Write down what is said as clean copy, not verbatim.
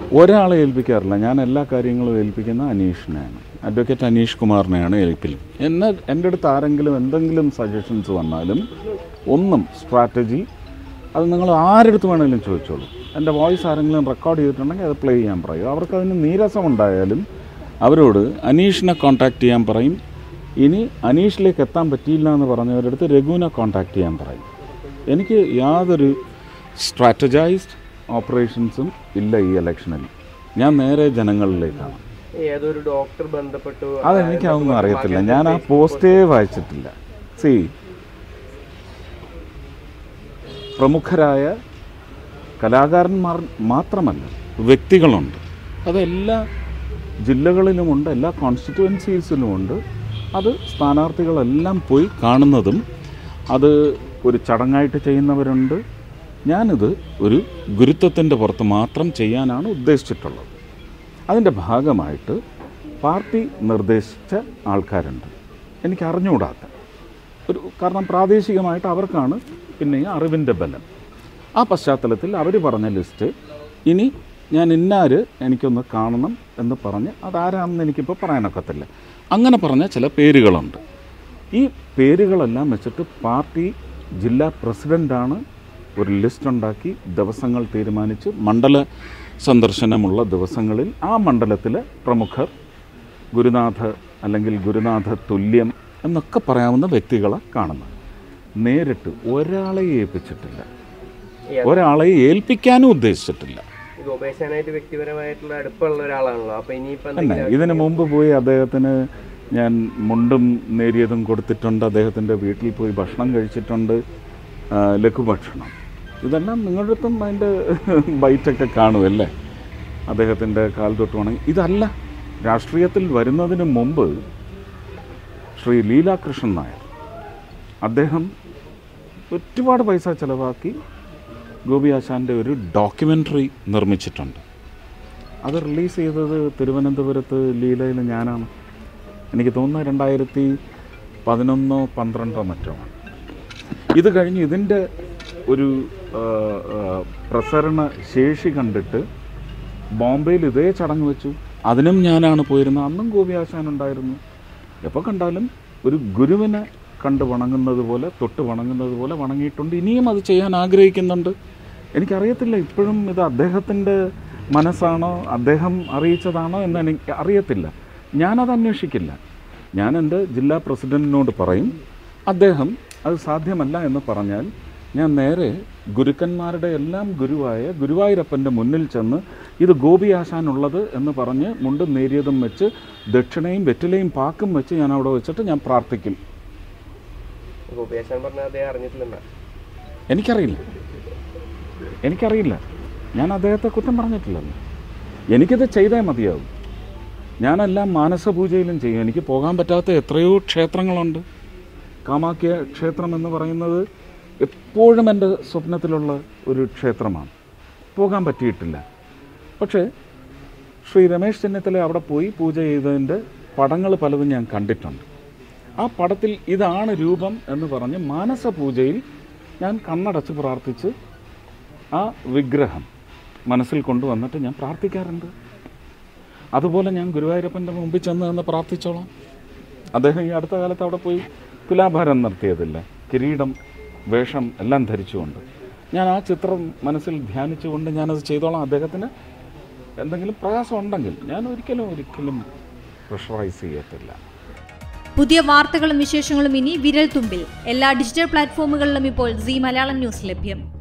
ഒരാളെ ഏൽപ്പിക്കാറില്ല. ഞാൻ എല്ലാ കാര്യങ്ങളും ഏൽപ്പിക്കുന്ന അനീഷിനെയാണ്, അഡ്വക്കേറ്റ് അനീഷ് കുമാറിനെയാണ് ഏൽപ്പിലും. എൻ്റെ അടുത്ത് ആരെങ്കിലും എന്തെങ്കിലും സജഷൻസ് വന്നാലും ഒന്നും സ്ട്രാറ്റജി അത് നിങ്ങൾ ആരെടുത്ത് വേണമെങ്കിലും ചോദിച്ചോളൂ. എൻ്റെ വോയിസ് ആരെങ്കിലും റെക്കോർഡ് ചെയ്തിട്ടുണ്ടെങ്കിൽ അത് പ്ലേ ചെയ്യാൻ പറയും. അവർക്കതിന് നീരസമുണ്ടായാലും അവരോട് അനീഷിനെ കോൺടാക്റ്റ് ചെയ്യാൻ പറയും. ഇനി അനീഷിലേക്ക് എത്താൻ പറ്റിയില്ല എന്ന് പറഞ്ഞവരടുത്ത് രഘുവിനെ കോൺടാക്റ്റ് ചെയ്യാൻ പറയും. എനിക്ക് യാതൊരു സ്ട്രാറ്റജൈസ്ഡ് ഓപ്പറേഷൻസും ഇല്ല ഈ ഇലക്ഷനിൽ. ഞാൻ നേരെ ജനങ്ങളിലേക്കാണ്. ഏതൊരു ഡോക്ടർ ബന്ധപ്പെട്ടു അതെനിക്കതൊന്നും അറിയത്തില്ല. ഞാൻ ആ പോസ്റ്റേ വായിച്ചിട്ടില്ല. പ്രമുഖരായ കലാകാരന്മാർ മാത്രമല്ല, വ്യക്തികളുണ്ട്. അതെല്ലാ ജില്ലകളിലുമുണ്ട്, എല്ലാ കോൺസ്റ്റിറ്റ്യുവൻസീസിലുമുണ്ട്. അത് സ്ഥാനാർത്ഥികളെല്ലാം പോയി കാണുന്നതും അത് ഒരു ചടങ്ങായിട്ട് ചെയ്യുന്നവരുണ്ട്. ഞാനിത് ഒരു ഗുരുത്വത്തിൻ്റെ പുറത്ത് മാത്രം ചെയ്യാനാണ് ഉദ്ദേശിച്ചിട്ടുള്ളത്. അതിൻ്റെ ഭാഗമായിട്ട് പാർട്ടി നിർദ്ദേശിച്ച ആൾക്കാരുണ്ട്, എനിക്കറിഞ്ഞുകൂടാത്ത കാരണം പ്രാദേശികമായിട്ട് അവർക്കാണ് പിന്നെ അറിവിൻ്റെ ബലം. ആ പശ്ചാത്തലത്തിൽ അവർ പറഞ്ഞ ലിസ്റ്റ് ഇനി ഞാൻ ഇന്നാര് എനിക്കൊന്ന് കാണണം എന്ന് പറഞ്ഞ് അതാരാണെന്ന് എനിക്കിപ്പോൾ പറയാനൊക്കത്തില്ല. അങ്ങനെ പറഞ്ഞ ചില പേരുകളുണ്ട്. ഈ പേരുകളെല്ലാം വെച്ചിട്ട് പാർട്ടി ജില്ലാ പ്രസിഡൻ്റാണ് ഒരു ലിസ്റ്റ് ഉണ്ടാക്കി ദിവസങ്ങൾ തീരുമാനിച്ച് മണ്ഡല സന്ദർശനമുള്ള ദിവസങ്ങളിൽ ആ മണ്ഡലത്തിലെ പ്രമുഖർ, ഗുരുനാഥ അല്ലെങ്കിൽ ഗുരുനാഥ തുല്യം എന്നൊക്കെ പറയാവുന്ന വ്യക്തികളെ കാണുന്നത്. നേരിട്ട് ഒരാളെ ഏൽപ്പിച്ചിട്ടില്ല, ഒരാളെ ഏൽപ്പിക്കാനും ഉദ്ദേശിച്ചിട്ടില്ല. വ്യക്തിപരമായിട്ടുള്ള അടുപ്പമുള്ള ഒരാളാണല്ലോ. അപ്പോൾ ഇനിയിപ്പോൾ ഇതിനു മുമ്പ് പോയി അദ്ദേഹത്തിന് ഞാൻ മുണ്ടും നേരിയതും കൊടുത്തിട്ടുണ്ട്. അദ്ദേഹത്തിൻ്റെ വീട്ടിൽ പോയി ഭക്ഷണം കഴിച്ചിട്ടുണ്ട്, ലഘുഭക്ഷണം. ഇതെല്ലാം നിങ്ങളുടെ അടുത്തും അതിൻ്റെ ബൈറ്റൊക്കെ കാണുമല്ലേ, അദ്ദേഹത്തിൻ്റെ കാൽ തൊട്ട് വേണമെങ്കിൽ. ഇതല്ല, രാഷ്ട്രീയത്തിൽ വരുന്നതിന് മുമ്പ് ശ്രീ ലീലാകൃഷ്ണൻ നായർ അദ്ദേഹം ഒരുപാട് പൈസ ചിലവാക്കി ഗോപി ആശാൻ്റെ ഒരു ഡോക്യുമെൻ്ററി നിർമ്മിച്ചിട്ടുണ്ട്. അത് റിലീസ് ചെയ്തത് തിരുവനന്തപുരത്ത് ലീലയിൽ ഞാനാണ്. എനിക്ക് തോന്നുന്നത് 2011-12 മറ്റോ. ഇത് കഴിഞ്ഞ് ഇതിൻ്റെ ഒരു പ്രസരണ ശേഷി കണ്ടിട്ട് ബോംബെയിൽ ഇതേ ചടങ്ങ് വെച്ചു. അതിനും ഞാനാണ് പോയിരുന്നത്. അന്നും ഗോപി ആശാൻ ഉണ്ടായിരുന്നു. എപ്പോൾ കണ്ടാലും ഒരു ഗുരുവിനെ കണ്ട് വണങ്ങുന്നത് പോലെ, തൊട്ട് വണങ്ങുന്നത് പോലെ വണങ്ങിയിട്ടുണ്ട്. ഇനിയും അത് ചെയ്യാൻ ആഗ്രഹിക്കുന്നുണ്ട്. എനിക്കറിയത്തില്ല ഇപ്പോഴും ഇത് അദ്ദേഹത്തിൻ്റെ മനസ്സാണോ, അദ്ദേഹം അറിയിച്ചതാണോ എന്ന് എനിക്ക് അറിയത്തില്ല. ഞാനത് അന്വേഷിക്കില്ല. ഞാൻ എൻ്റെ ജില്ലാ പ്രസിഡൻറ്റിനോട് പറയും, അദ്ദേഹം അത് സാധ്യമല്ല എന്ന് പറഞ്ഞാൽ ഞാൻ നേരെ ഗുരുക്കന്മാരുടെ എല്ലാം ഗുരുവായ ഗുരുവായൂരപ്പൻ്റെ മുന്നിൽ ചെന്ന് ഇത് ഗോപി ആശാനുള്ളത് എന്ന് പറഞ്ഞ് മുണ്ടും നേരിയതും വെച്ച് ദക്ഷിണയും വെറ്റിലയും പാക്കും വെച്ച് ഞാൻ അവിടെ വെച്ചിട്ട് ഞാൻ പ്രാർത്ഥിക്കും. എനിക്കറിയില്ല. ഞാൻ അദ്ദേഹത്തെ കുറ്റം പറഞ്ഞിട്ടില്ലല്ലോ. എനിക്കിത് ചെയ്തേ മതിയാവും. ഞാനെല്ലാം മാനസപൂജയിലും ചെയ്യും. എനിക്ക് പോകാൻ പറ്റാത്ത എത്രയോ ക്ഷേത്രങ്ങളുണ്ട്. കാമാഖ്യ ക്ഷേത്രം എന്ന് പറയുന്നത് എപ്പോഴും എൻ്റെ സ്വപ്നത്തിലുള്ള ഒരു ക്ഷേത്രമാണ്. പോകാൻ പറ്റിയിട്ടില്ല. പക്ഷേ ശ്രീ രമേശ് ചെന്നിത്തല അവിടെ പോയി പൂജ ചെയ്തതിൻ്റെ പടങ്ങൾ പലതും ഞാൻ കണ്ടിട്ടുണ്ട്. ആ പടത്തിൽ ഇതാണ് രൂപം എന്ന് പറഞ്ഞ് മാനസപൂജയിൽ ഞാൻ കണ്ണടച്ച് പ്രാർത്ഥിച്ച് ആ വിഗ്രഹം മനസ്സിൽ കൊണ്ടുവന്നിട്ട് ഞാൻ പ്രാർത്ഥിക്കാറുണ്ട്. അതുപോലെ ഞാൻ ഗുരുവായൂരപ്പൻ്റെ മുമ്പിൽ ചെന്ന് പ്രാർത്ഥിച്ചോളാം. അദ്ദേഹം ഈ അടുത്ത കാലത്ത് അവിടെ പോയി തുലാഭാരം നടത്തിയതില്ല, കിരീടം, വേഷം എല്ലാം ധരിച്ചുകൊണ്ട്. ഞാൻ ആ ചിത്രം മനസ്സിൽ ധ്യാനിച്ചുകൊണ്ട് ഞാനത് ചെയ്തോളാം. അദ്ദേഹത്തിന് എന്തെങ്കിലും പ്രയാസം ഉണ്ടെങ്കിൽ ഞാൻ ഒരിക്കലും പ്രഷറൈസ് ചെയ്യത്തില്ല. പുതിയ വാർത്തകളും വിശേഷങ്ങളും ഇനി വിരൽ തുമ്പിൽ. എല്ലാ ഡിജിറ്റൽ പ്ലാറ്റ്ഫോമുകളിലും ഇപ്പോൾ സീ മലയാളം ന്യൂസ് ലഭ്യം.